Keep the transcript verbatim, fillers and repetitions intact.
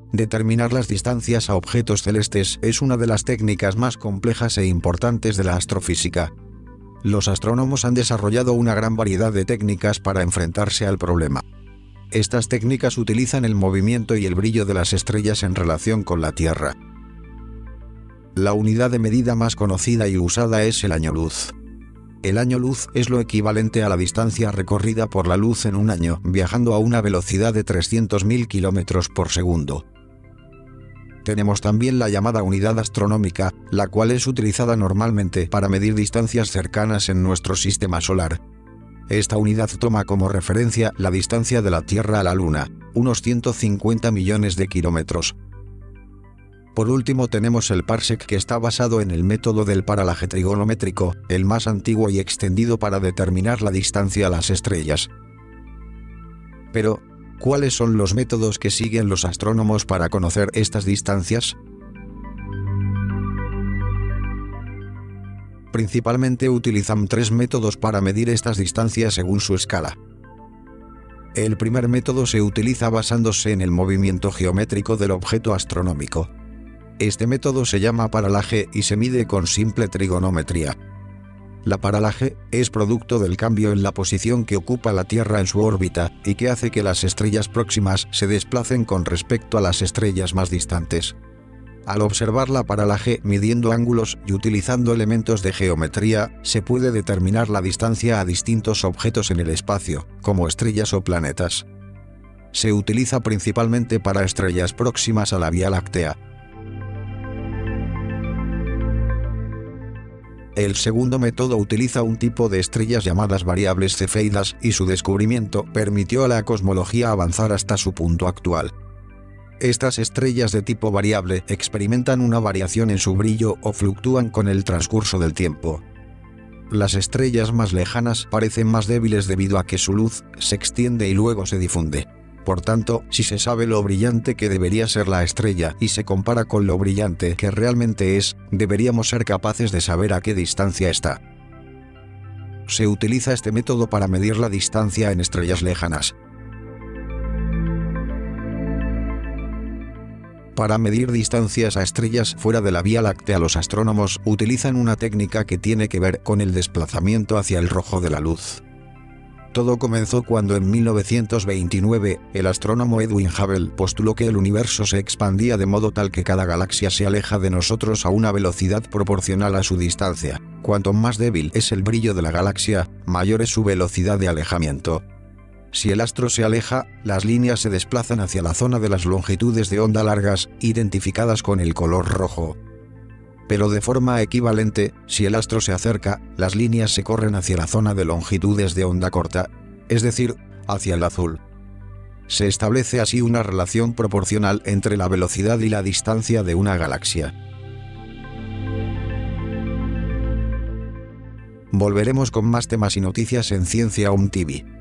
Determinar las distancias a objetos celestes es una de las técnicas más complejas e importantes de la astrofísica. Los astrónomos han desarrollado una gran variedad de técnicas para enfrentarse al problema. Estas técnicas utilizan el movimiento y el brillo de las estrellas en relación con la Tierra. La unidad de medida más conocida y usada es el año luz. El año luz es lo equivalente a la distancia recorrida por la luz en un año, viajando a una velocidad de trescientos mil kilómetros por segundo. Tenemos también la llamada unidad astronómica, la cual es utilizada normalmente para medir distancias cercanas en nuestro sistema solar. Esta unidad toma como referencia la distancia de la Tierra a la Luna, unos ciento cincuenta millones de kilómetros. Por último tenemos el parsec, que está basado en el método del paralaje trigonométrico, el más antiguo y extendido para determinar la distancia a las estrellas. Pero, ¿cuáles son los métodos que siguen los astrónomos para conocer estas distancias? Principalmente utilizan tres métodos para medir estas distancias según su escala. El primer método se utiliza basándose en el movimiento geométrico del objeto astronómico. Este método se llama paralaje y se mide con simple trigonometría. La paralaje es producto del cambio en la posición que ocupa la Tierra en su órbita y que hace que las estrellas próximas se desplacen con respecto a las estrellas más distantes. Al observar la paralaje midiendo ángulos y utilizando elementos de geometría, se puede determinar la distancia a distintos objetos en el espacio, como estrellas o planetas. Se utiliza principalmente para estrellas próximas a la Vía Láctea. El segundo método utiliza un tipo de estrellas llamadas variables cefeidas y su descubrimiento permitió a la cosmología avanzar hasta su punto actual. Estas estrellas de tipo variable experimentan una variación en su brillo o fluctúan con el transcurso del tiempo. Las estrellas más lejanas parecen más débiles debido a que su luz se extiende y luego se difunde. Por tanto, si se sabe lo brillante que debería ser la estrella y se compara con lo brillante que realmente es, deberíamos ser capaces de saber a qué distancia está. Se utiliza este método para medir la distancia en estrellas lejanas. Para medir distancias a estrellas fuera de la Vía Láctea, los astrónomos utilizan una técnica que tiene que ver con el desplazamiento hacia el rojo de la luz. Todo comenzó cuando en mil novecientos veintinueve, el astrónomo Edwin Hubble postuló que el universo se expandía de modo tal que cada galaxia se aleja de nosotros a una velocidad proporcional a su distancia. Cuanto más débil es el brillo de la galaxia, mayor es su velocidad de alejamiento. Si el astro se aleja, las líneas se desplazan hacia la zona de las longitudes de onda largas, identificadas con el color rojo. Pero de forma equivalente, si el astro se acerca, las líneas se corren hacia la zona de longitudes de onda corta, es decir, hacia el azul. Se establece así una relación proporcional entre la velocidad y la distancia de una galaxia. Volveremos con más temas y noticias en Ciencia Om T V.